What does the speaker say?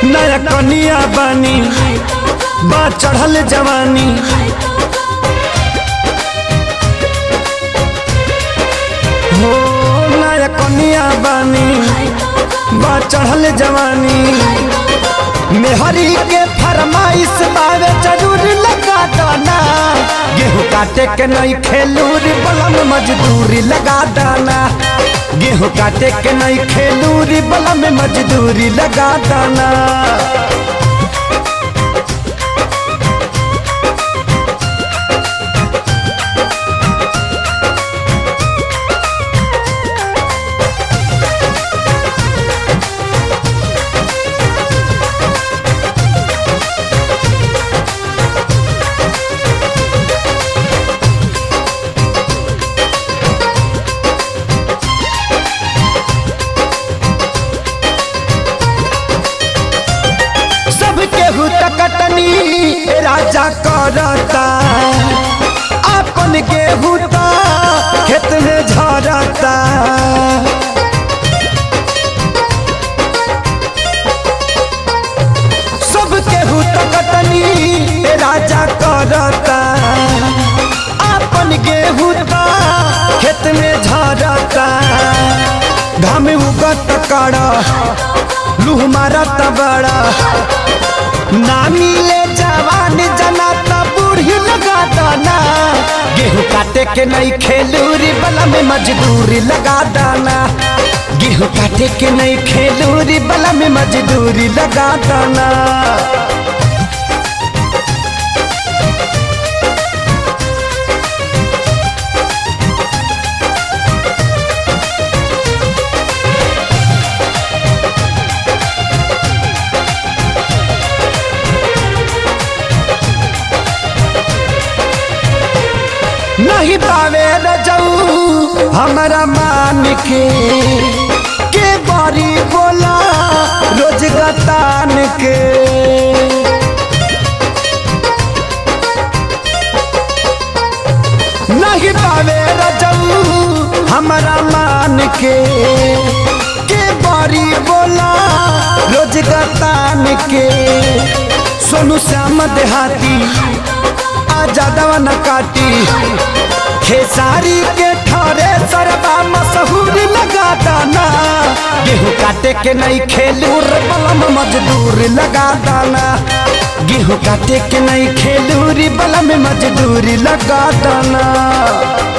नया कनिया बानी बा चढ़ल जवानी हो नया कनिया बानी बा चढ़ल जवानी मेहरी के फरमाइश बावे जरूर लगा दाना गेहूं काटे के नइखे लूर बलम मजदूरी लगा दाना गेहूं काटे के नइखे लूर बलम मजदूरी लगा दाना राजा करता अपन गेहूं ता खेत में झरता सब गेहूं तकतनी राजा करता अपन गेहूं ता खेत में झरता घाम उगत कड़ा लूह मारत बड़ा ना मिले जवान जना ता बूढ़ी लगा दाना गेहूं काटे के नइखे लूर बलम मजदूरी लगा दाना गेहूं काटे के नइखे लूर बलम मजदूरी लगा दाना नहीं पावे रजऊ हमारा मान के बारी बोला रोज गतान के नहीं पावे रजऊ हमारा मान के बारी बोला रोज गतान के सोनू श्याम देहाती आजादव न काटी खेसारी के ठारे सरबा मशहूर लगा दाना गेहूं काटे के नइखे लूर बलम मजदूर लगा दाना गेहूं काटे के नइखे लूर बलम मजदूरी लगा दाना।